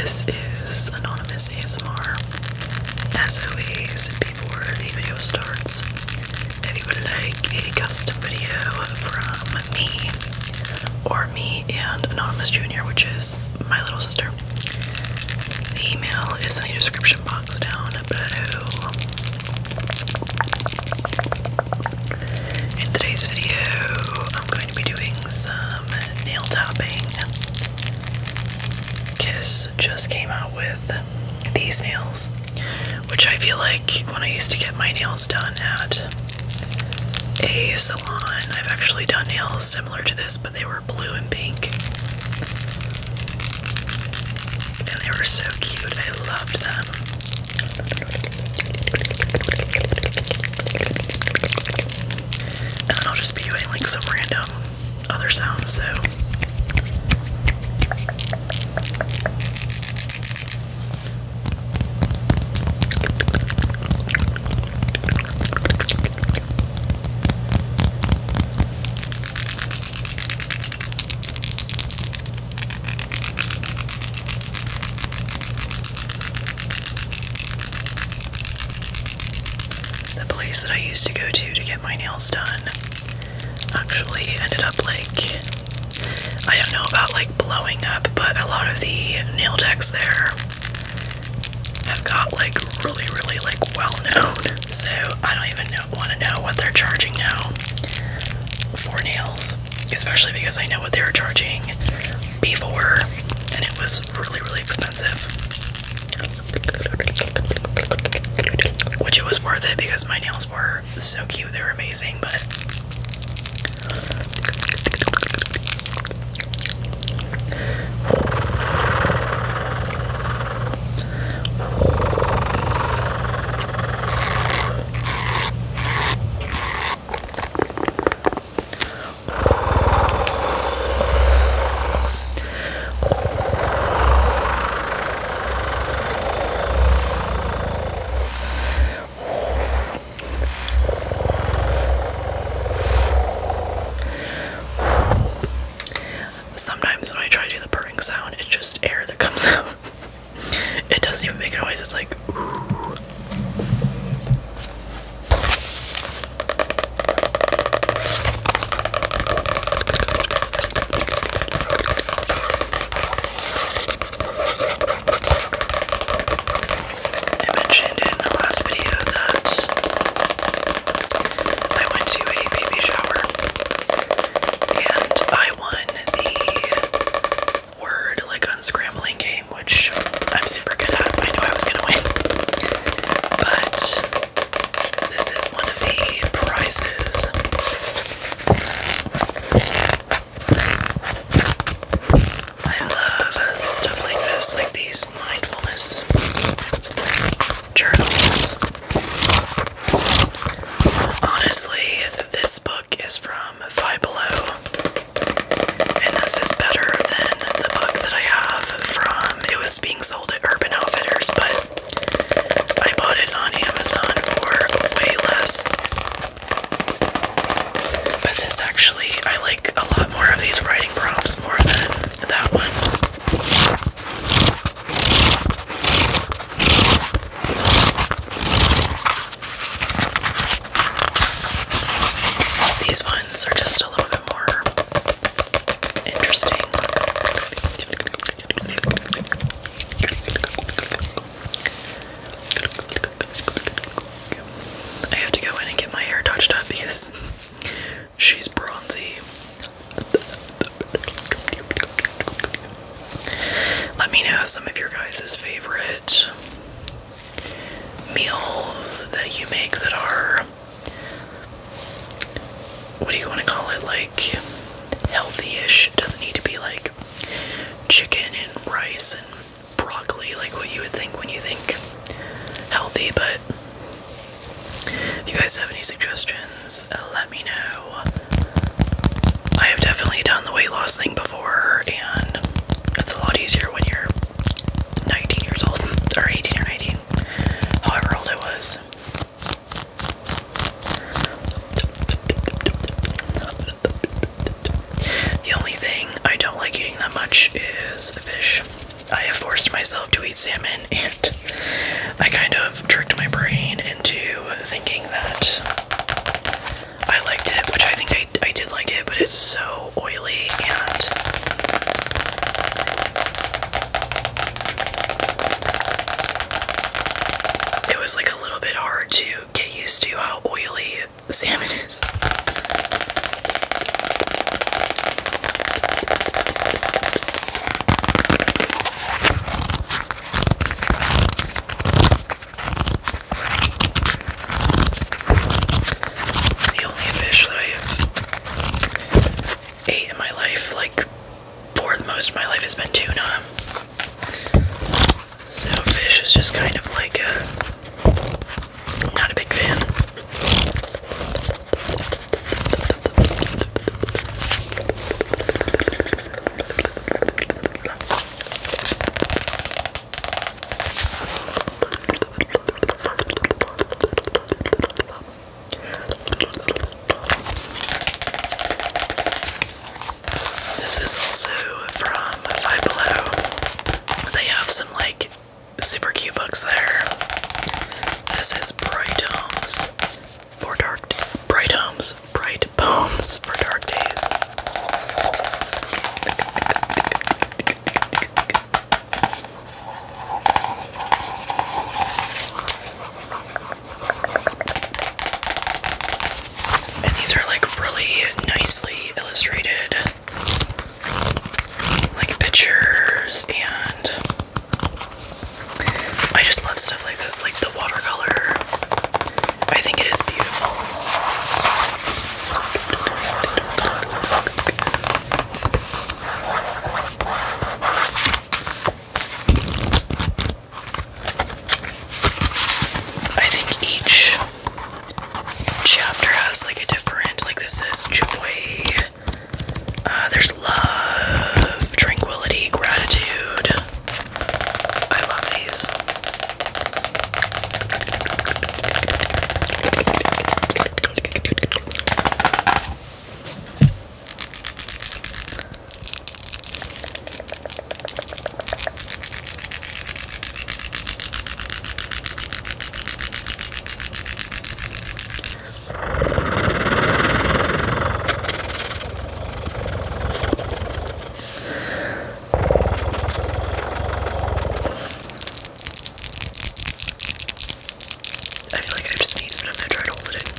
This is Anonymous ASMR. As always, before the video starts, if you would like a custom video from me, or me and Anonymous Jr., which is my little sister, the email is in the description box down below. In today's video, I'm going to be doing some nail tapping. Kiss just came out with these nails, which I feel like when I used to get my nails done at a salon, I've actually done nails similar to this, but they were blue and pink. And they were so cute. I loved them. And then I'll just be doing like some random other sounds, so. The place that I used to go to get my nails done actually ended up like, I don't know about like blowing up, but a lot of the nail techs there have got like really like well known, so I don't even want to know what they're charging now for nails, especially because I know what they were charging before and it was really expensive, which it was worth it because my nails were so cute. They were amazing. But sometimes when I try to do the purring sound, it's just air that comes out. It doesn't even make a noise. It's like, ooh. I mentioned in the last video that I went to a baby shower and I won the word like unscrambling game, which I'm super good at. I knew I was gonna win, but this is one of the prizes. I love stuff like this, like these mindfulness journals. Honestly, this book is from Five Below, and this is better than the book that I have from, it was being sold at Urban Outfitters, but I bought it on Amazon for way less. But this actually, I like a lot more of these writing prompts more than that one. These ones are just a little bit more interesting. I have to go in and get my hair touched up because she's bronzy. Let me know some of your guys' favorite meals that you make that are, what do you want to call it, like healthy-ish. It doesn't need to be like chicken and rice and broccoli like what you would think when you think healthy, but if you guys have any suggestions, let me know. I have definitely done the weight loss thing before, and it's a lot easier when you're 19 years old, or 18 or 19, however old I was. The only thing I don't like eating that much is fish. I have forced myself to eat salmon, and I kind of tricked my brain into thinking that I liked it, which I think I did like it, but it's so oily, and it was like a little bit hard to get used to how oily salmon is. The only fish that I've ate in my life, like for the most of my life, has been tuna. So fish is just kind of like I'm not a big fan. This is also from Five Below. They have some like super cute books there. This is Bright Homes for Dark Bright Poems for Dark Days. And these are like really nicely illustrated, like pictures, and I just love stuff like this, like the watercolor. I think it is beautiful. I think each chapter has like a different, like this is joy, there's love, tranquility, gratitude. I love these. I feel like I just sneezed, but I'm gonna try to hold it in.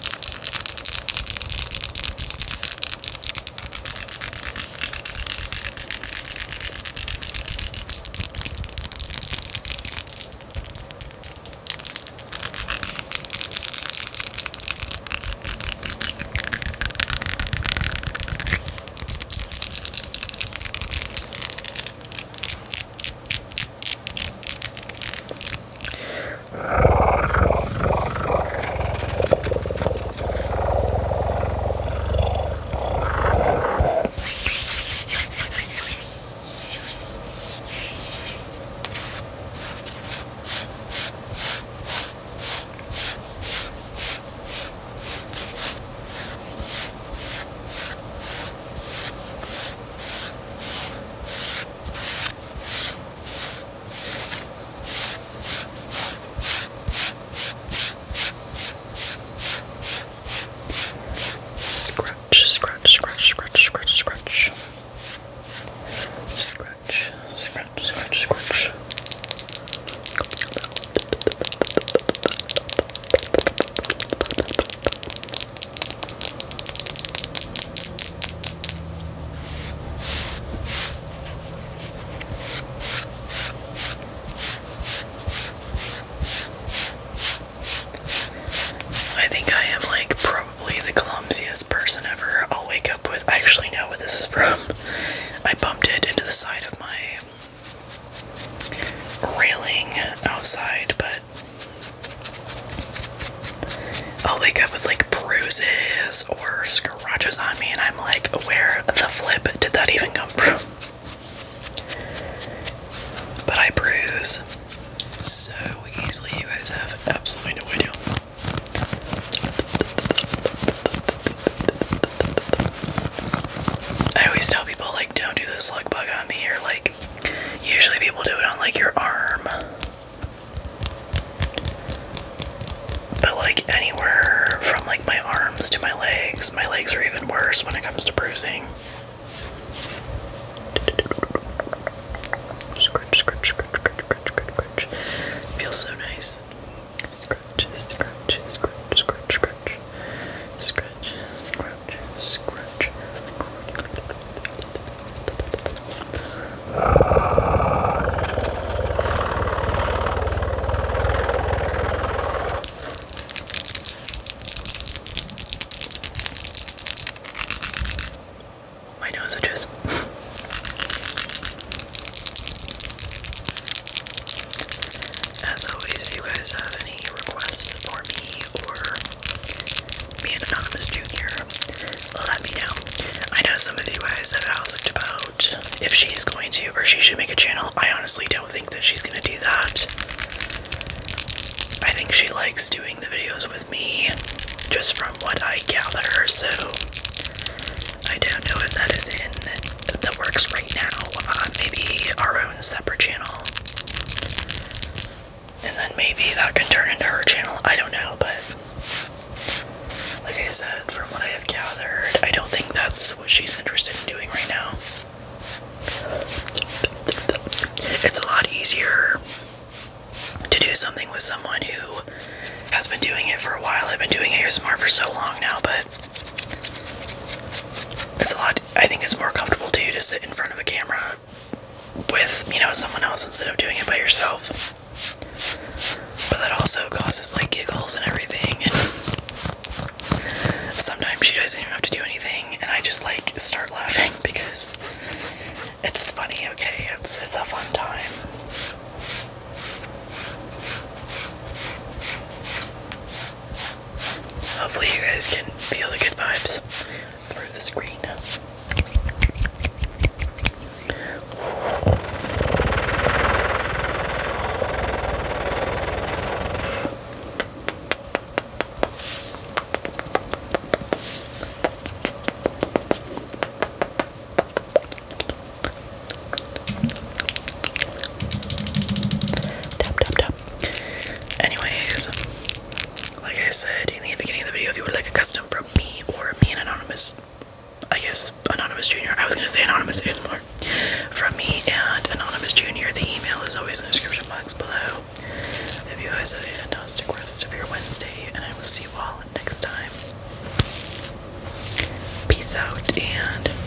I think I am like probably the clumsiest person ever. I'll wake up with, I actually know what this is from. I bumped it into the side of my railing outside, but I'll wake up with like bruises or scratches on me and I'm like, where the flip did that even come from? But I bruise so easily, you guys have absolutely no idea. I always tell people, like, comes to my legs are even worse when it comes to bruising. Scratch, scratch, scratch, scratch, scratch, scratch. Feels so nice. Scratch, scratch, scratch, scratch, scratch. Scratch, scratch, scratch. My nose itches. As always, if you guys have any requests for me or me and Anonymous Jr., let me know. I know some of you guys have asked about if she's going to or she should make a channel. I honestly don't think that she's going to do that. I think she likes doing the videos with me, just from what I gather, so I don't know if that is in the works right now. Maybe our own separate channel. And then maybe that can turn into her channel. I don't know, but like I said, from what I have gathered, I don't think that's what she's interested in doing right now. It's a lot easier to do something with someone who has been doing it for a while. I've been doing ASMR for so long now, but it's a lot, I think it's more comfortable too to sit in front of a camera with, you know, someone else instead of doing it by yourself. But that also causes like giggles and everything, and sometimes she doesn't even have to do anything and I just like start laughing because it's funny, okay? It's a fun time. Hopefully you guys can feel the good vibes through the screen. Tap, tap, tap. Anyways, like I said in the beginning of the video, if you would like a custom from me or me and Anonymous, I guess Anonymous Jr. I was gonna say Anonymous ASMR. From me and Anonymous Jr. The email is always in the description box below. If you guys have a fantastic rest of your Wednesday, and I will see you all next time. Peace out and